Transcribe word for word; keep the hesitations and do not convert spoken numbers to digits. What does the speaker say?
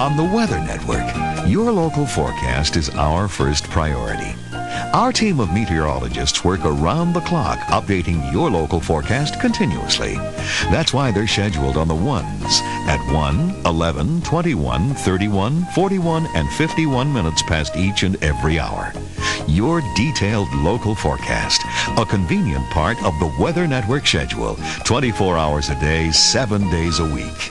On the Weather Network, your local forecast is our first priority. Our team of meteorologists work around the clock updating your local forecast continuously. That's why they're scheduled on the ones at one, eleven, twenty-one, thirty-one, forty-one, and fifty-one minutes past each and every hour. Your detailed local forecast, a convenient part of the Weather Network schedule, twenty-four hours a day, seven days a week.